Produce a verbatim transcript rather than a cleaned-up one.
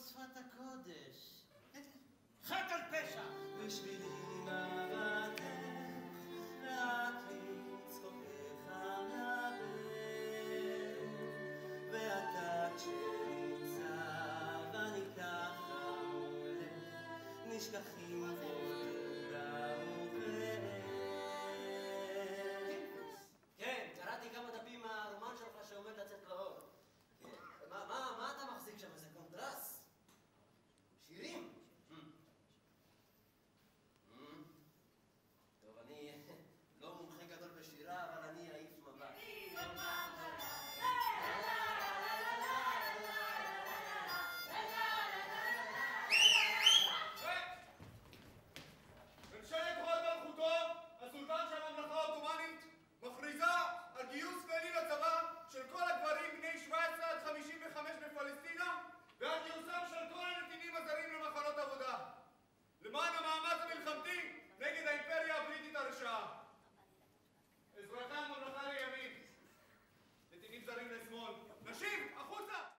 שפת הקודש. חטא על פשע! בשבילי מבטך, רק לי צחוקך מהלב, ואתה כשנמצא ואני ככה הולך, נשכחים